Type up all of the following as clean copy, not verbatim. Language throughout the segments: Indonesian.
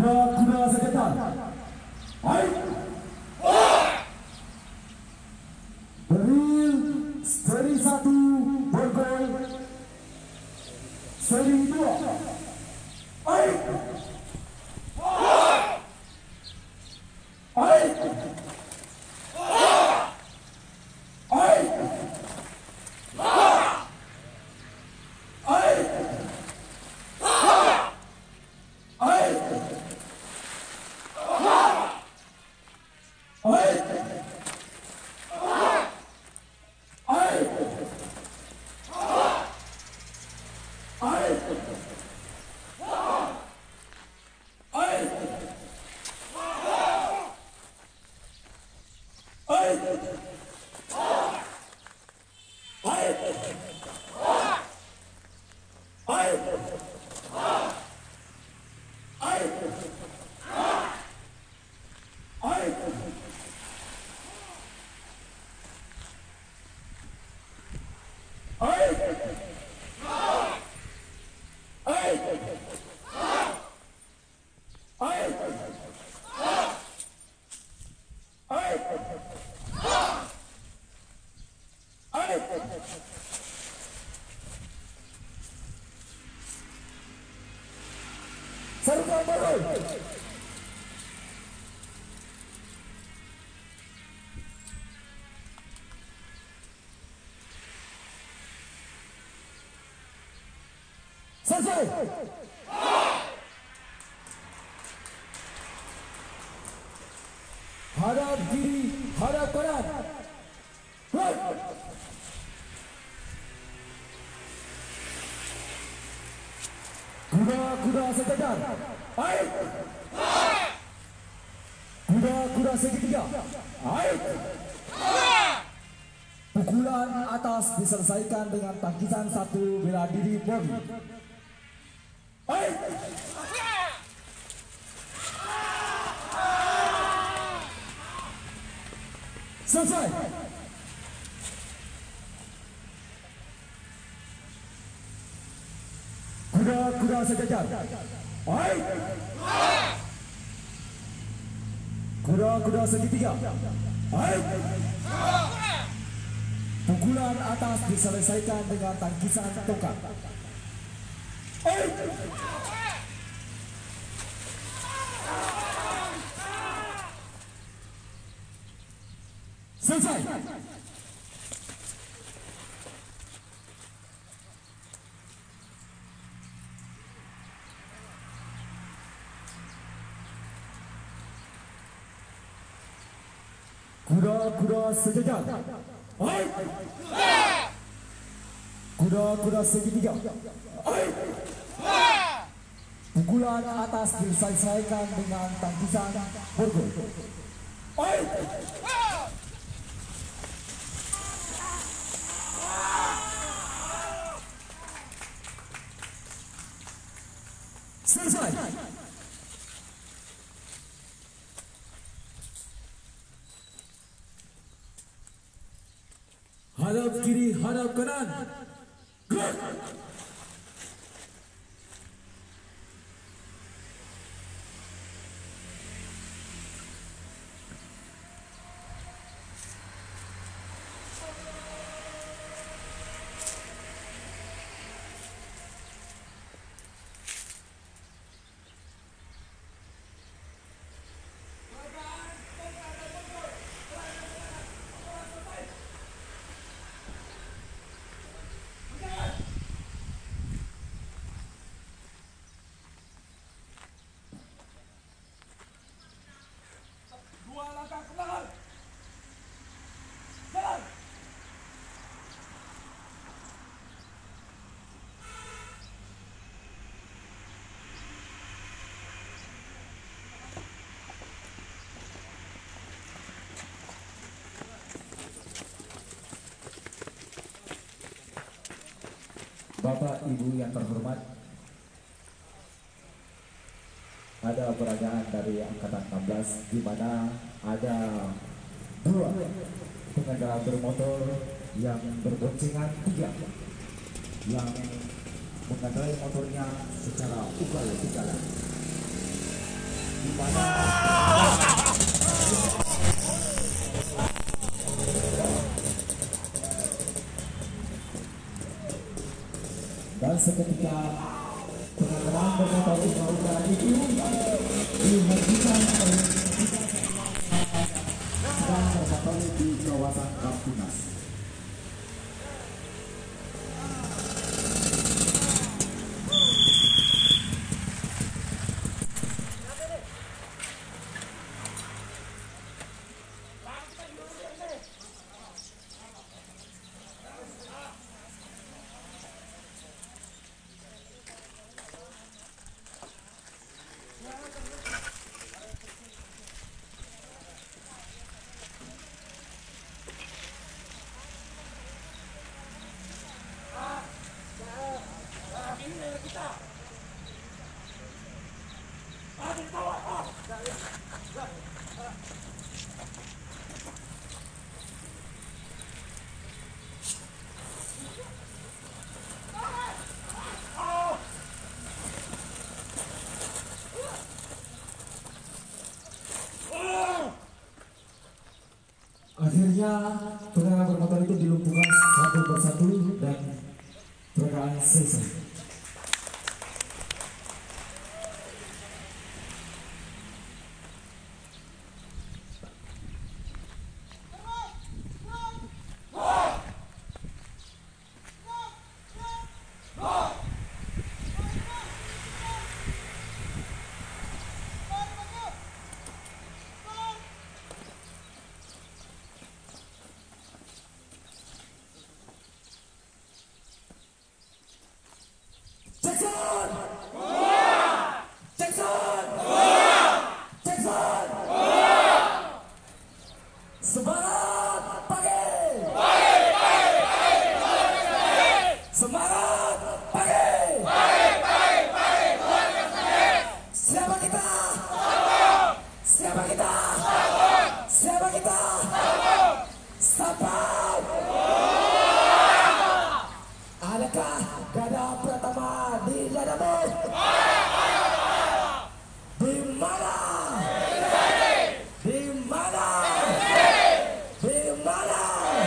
Kuda-kuda sekitar. Baik. Beril seri 1 bergol. Seri 2. Baik. Baik. Serta bergol. Selesai. Hadap kiri, hadap kanan. Kuda-kuda sejajar. Baik. Kuda-kuda segitiga. Baik. Pukulan atas diselesaikan dengan tangkisan 1 bela diri Bobby. Baik. Selesai. Kuda-kuda sejajar. Baik. Kuda-kuda segitiga. Baik. Pukulan atas diselesaikan dengan tangkisan tongkat. Baik. Selesai. Kuda-kuda sejajar. Baik. Kuda-kuda segitiga. Baik. Pukulan atas diselesaikan dengan tangkisan bergol. Baik. Selesai. Hadap kiri, hadap kanan. Good. Bapak Ibu yang terhormat, ada peragaan dari Angkatan 16 di mana ada 2 pengendara bermotor yang berboncengan 3 yang mengendarai motornya secara ugal-ugalan. Dan seketika pengenalan bermotor udara itu dihentikan oleh sedang berpatroli di kawasan Kamtimas. Akhirnya pengendara bermotor itu dilumpuhkan satu persatu dan perkiraan selesai. Adakah gada pertama di gadamu? Di mana? Di mana? Di mana?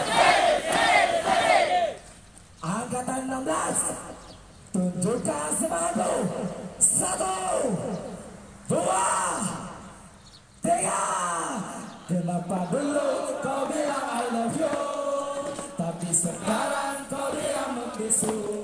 Angkatan 16, tunjukkan semangatmu. 1, 2, 3. Kenapa dulu kau bilang I love you, tapi sekarang kau bilang membisu?